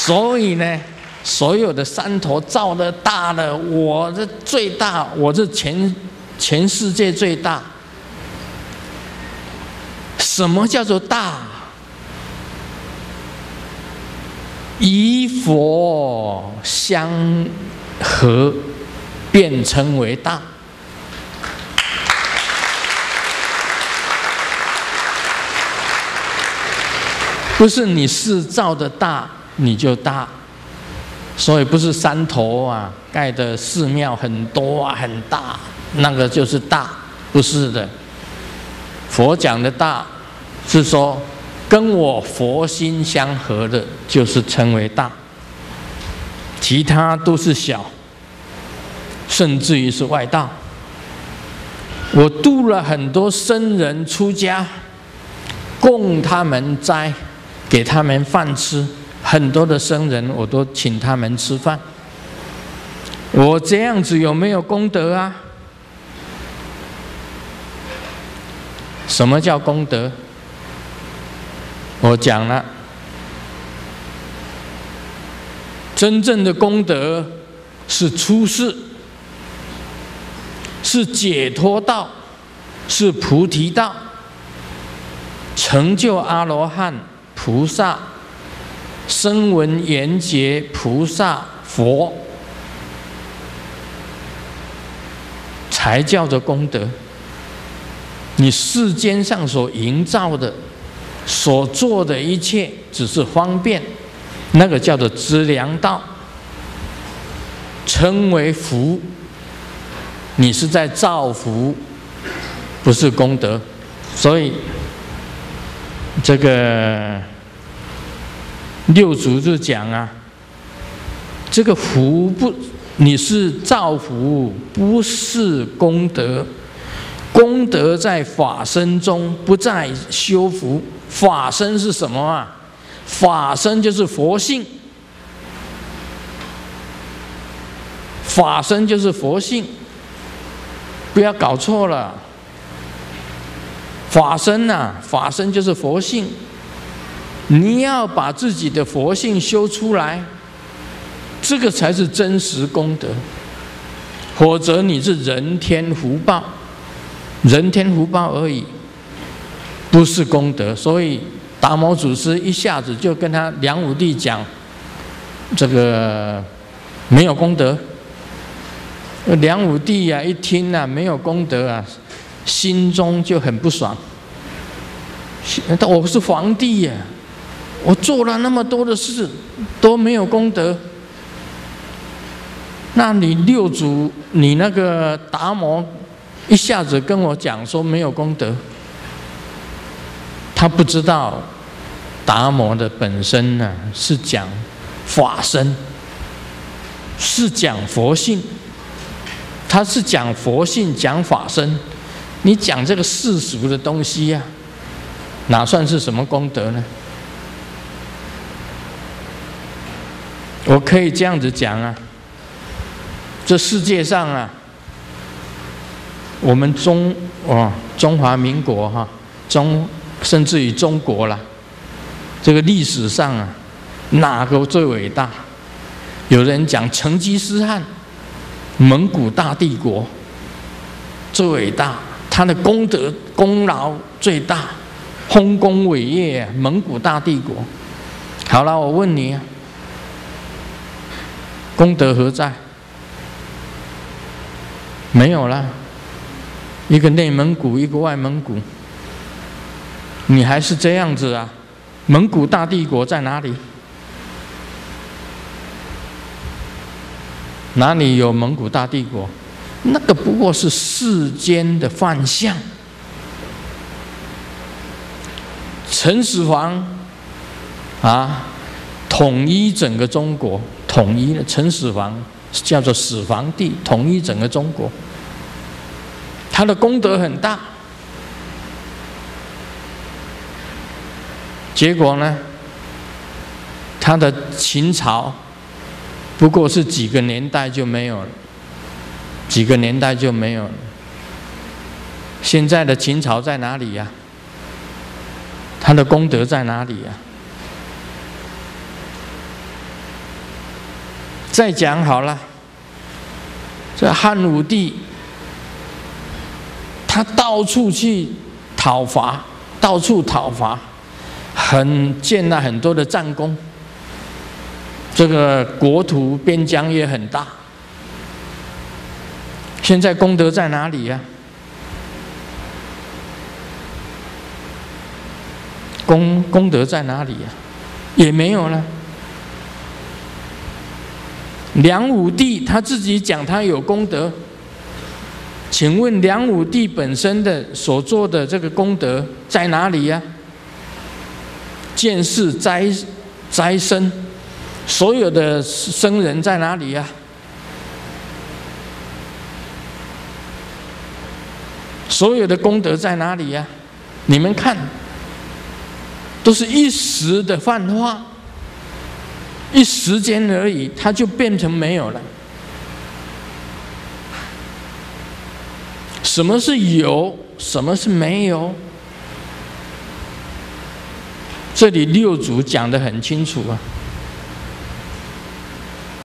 所以呢，所有的山头造的大的，我这最大，我这全世界最大。什么叫做大？以佛相合，便称为大。不是你是造的大，你就大。所以不是山头啊，盖的寺庙很多啊，很大，那个就是大，不是的。佛讲的大，是说跟我佛心相合的，就是称为大。其他都是小，甚至于是外道。我度了很多僧人出家，供他们斋，给他们饭吃。很多的僧人，我都请他们吃饭。我这样子有没有功德啊？什么叫功德？我讲了，真正的功德是出世，是解脱道，是菩提道，成就阿罗汉、菩萨、声闻缘觉菩萨、佛，才叫做功德。你世间上所营造的、所做的一切，只是方便，那个叫做资粮道，称为福。你是在造福，不是功德。所以这个六祖就讲啊，这个福不，你是造福，不是功德。功德在法身中，不在修福。法身是什么啊？法身就是佛性，法身就是佛性，不要搞错了。法身啊，法身就是佛性。你要把自己的佛性修出来，这个才是真实功德。否则你是人天福报。人天福报而已，不是功德。所以达摩祖师一下子就跟他梁武帝讲，这个没有功德。梁武帝啊，一听啊没有功德啊，心中就很不爽。我是皇帝呀，我做了那么多的事都没有功德，那你六祖，你那个达摩一下子跟我讲说没有功德，他不知道达摩的本身呢是讲法身，是讲佛性，他是讲佛性讲法身。你讲这个世俗的东西呀，哪算是什么功德呢？我可以这样子讲啊，这世界上啊，我们中华民国哈，甚至于中国啦，这个历史上啊，哪个最伟大？有人讲成吉思汗，蒙古大帝国最伟大，他的功德功劳最大，丰功伟业啊，蒙古大帝国。好了，我问你啊，功德何在？没有了。一个内蒙古，一个外蒙古，你还是这样子啊？蒙古大帝国在哪里？哪里有蒙古大帝国？那个不过是世间的幻象。秦始皇啊，统一整个中国，统一了。秦始皇叫做始皇帝，统一整个中国。他的功德很大，结果呢，他的秦朝不过是几个年代就没有了，几个年代就没有了。现在的秦朝在哪里呀？他的功德在哪里呀？ 再讲好了，这汉武帝他到处去讨伐，到处讨伐，建了很多的战功，这个国土边疆也很大。现在功德在哪里呀？功德在哪里呀？也没有了。梁武帝他自己讲他有功德，请问梁武帝本身的所做的这个功德在哪里呀？见世斋僧，所有的僧人在哪里呀？所有的功德在哪里呀？你们看，都是一时的幻化，一时间而已，它就变成没有了。什么是有，什么是没有？这里六祖讲得很清楚啊。